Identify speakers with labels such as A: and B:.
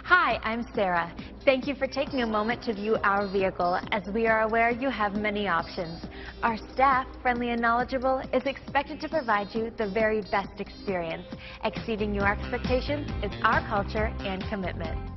A: Hi, I'm Sarah. Thank you for taking a moment to view our vehicle, as we are aware you have many options. Our staff, friendly and knowledgeable, is expected to provide you the very best experience. Exceeding your expectations is our culture and commitment.